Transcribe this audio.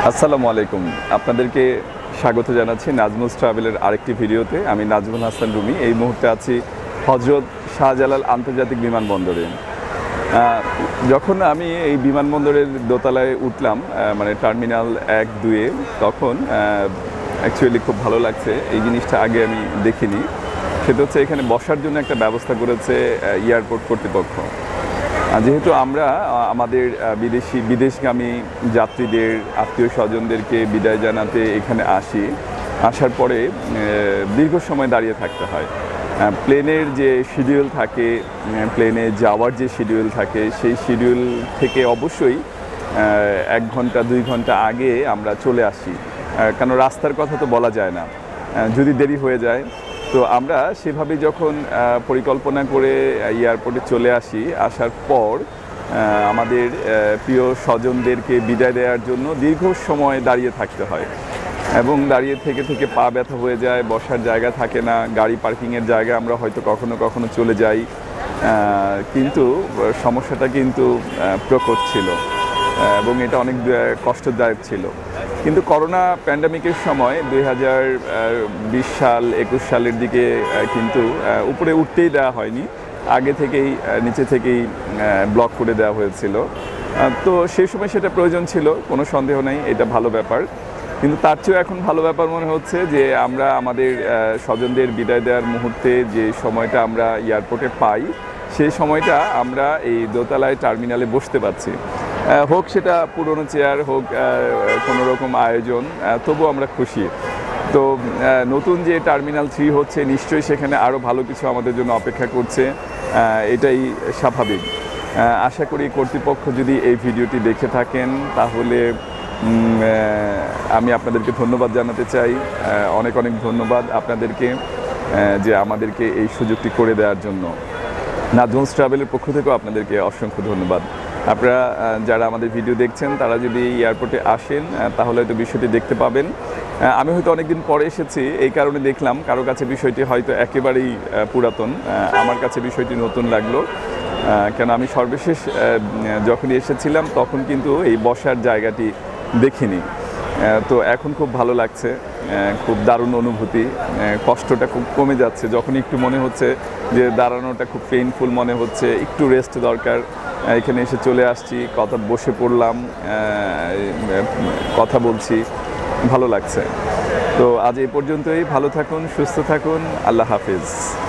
আসসালামু আলাইকুম, আপনাদেরকে স্বাগত জানাচ্ছি নাজমুস ট্রাভেলের আরেকটি ভিডিওতে। আমি নাজমুল হাসান রুমি। এই মুহূর্তে আছি হজরত শাহজালাল আন্তর্জাতিক বিমানবন্দরে। যখন আমি এই বিমানবন্দরের দোতলায় উঠলাম, মানে টার্মিনাল 1-2-এ, তখন অ্যাকচুয়ালি খুব ভালো লাগছে। এই জিনিসটা আগে আমি দেখিনি। সেটা হচ্ছে এখানে বসার জন্য একটা ব্যবস্থা করেছে এয়ারপোর্ট কর্তৃপক্ষ। যেহেতু আমরা আমাদের বিদেশগামী যাত্রীদের আত্মীয় স্বজনদেরকে বিদায় জানাতে এখানে আসার পরে দীর্ঘ সময় দাঁড়িয়ে থাকতে হয়। প্লেনের যে শিডিউল থাকে, প্লেনে যাওয়ার যে শিডিউল থাকে, সেই শিডিউল থেকে অবশ্যই 1 ঘন্টা 2 ঘন্টা আগে আমরা চলে আসি, কারণ রাস্তার কথা তো বলা যায় না, যদি দেরি হয়ে যায়। তো আমরা সেভাবে যখন পরিকল্পনা করে এয়ারপোর্টে চলে আসার পর আমাদের প্রিয় স্বজনদেরকে বিদায় দেওয়ার জন্য দীর্ঘ সময় দাঁড়িয়ে থাকতে হয় এবং দাঁড়িয়ে থেকে পা ব্যথা হয়ে যায়, বসার জায়গা থাকে না, গাড়ি পার্কিংয়ের জায়গা আমরা হয়তো কখনো চলে যাই, কিন্তু সমস্যাটা কিন্তু প্রকট ছিল এবং এটা অনেক কষ্টদায়ক ছিল। কিন্তু করোনা প্যান্ডামিকের সময় 2020 সাল 21 সালের দিকে কিন্তু উপরে উঠতেই দেওয়া হয়নি, আগে থেকেই নিচে থেকেই ব্লক করে দেওয়া হয়েছিল। তো সেই সময় সেটা প্রয়োজন ছিল, কোনো সন্দেহ নেই, এটা ভালো ব্যাপার। কিন্তু তার চেয়েও এখন ভালো ব্যাপার মনে হচ্ছে যে আমরা আমাদের স্বজনদের বিদায় দেওয়ার মুহূর্তে যে সময়টা আমরা এয়ারপোর্টে পাই, সেই সময়টা আমরা এই দোতলায় টার্মিনালে বসতে পারছি। হোক সেটা পুরনো চেয়ার, হোক কোনো রকম আয়োজন, তবু আমরা খুশি। তো নতুন যে টার্মিনাল 3 হচ্ছে, নিশ্চয়ই সেখানে আরও ভালো কিছু আমাদের জন্য অপেক্ষা করছে, এটাই স্বাভাবিক। আশা করি কর্তৃপক্ষ যদি এই ভিডিওটি দেখে থাকেন তাহলে আমি আপনাদেরকে ধন্যবাদ জানাতে চাই। অনেক ধন্যবাদ আপনাদেরকে যে আমাদেরকে এই সুযোগটি করে দেওয়ার জন্য। নাজমুস ট্রাভেলের পক্ষ থেকেও আপনাদেরকে অসংখ্য ধন্যবাদ। আপনারা যারা আমাদের ভিডিও দেখছেন তারা যদি এয়ারপোর্টে আসেন তাহলে হয়তো বিষয়টি দেখতে পাবেন। আমি হয়তো অনেকদিন পরে এসেছি, এই কারণে দেখলাম কারো কাছে বিষয়টি হয়তো একেবারেই পুরাতন, আমার কাছে বিষয়টি নতুন লাগলো। কেন আমি সর্বশেষ যখনই এসেছিলাম তখন কিন্তু এই বসার জায়গাটি দেখিনি। তো এখন খুব ভালো লাগছে, খুব দারুণ অনুভূতি। কষ্টটা খুব কমে যাচ্ছে, যখন একটু মনে হচ্ছে যে দাঁড়ানোটা খুব পেইনফুল মনে হচ্ছে, একটু রেস্ট দরকার, এখানে এসে চলে আসছি, বসে পড়লাম, কথা বলছি, ভালো লাগছে। তো আজ এই পর্যন্তই। ভালো থাকুন, সুস্থ থাকুন, আল্লাহ হাফেজ।